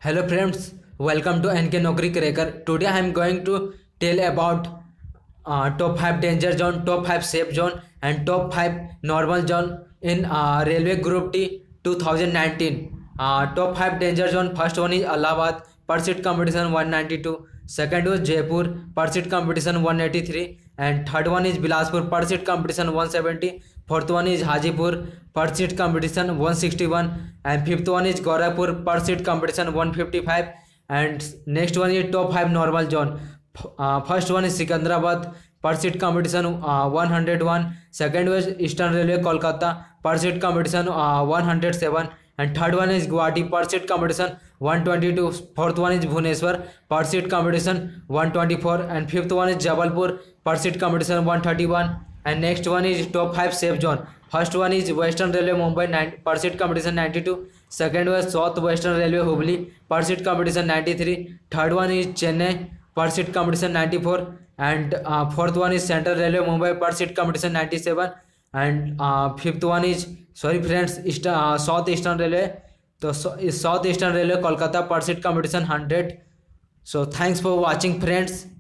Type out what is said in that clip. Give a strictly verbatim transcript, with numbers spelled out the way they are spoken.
Hello friends, welcome to N K Naukri Cracker. Today I am going to tell about uh, top five danger zone, top five safe zone, and top five normal zone in uh, Railway Group D twenty nineteen. Uh, top five danger zone. First one is Allahabad, per seat competition one ninety-two. Second was Jaipur, per seat competition one eighty-three, and third one is Bilaspur, per seat competition one seventy. Fourth one is Hajipur, per seat competition one sixty-one, and fifth one is Gorakhpur, per seat competition one fifty-five, and next one is top five normal zone. Uh, first one is Sikandrabad, per seat competition uh, one oh one. Second was Eastern Railway Kolkata, per seat competition uh, one oh seven, and third one is Guwahati, per seat competition one twenty-two. Fourth one is Bhubaneswar, per seat competition one twenty-four, and fifth one is Jabalpur, per seat competition one thirty-one. And next one is top five safe zone. First one is Western Railway Mumbai, nine, per seat competition ninety-two. Second was South Western Railway Hubli, per seat competition ninety-three. Third one is Chennai, per seat competition ninety-four. And uh, fourth one is Central Railway Mumbai, per seat competition ninety-seven. And uh, fifth one is, sorry friends, East, uh, South Eastern Railway. So, so is South Eastern Railway Kolkata, per seat competition one hundred. So thanks for watching friends.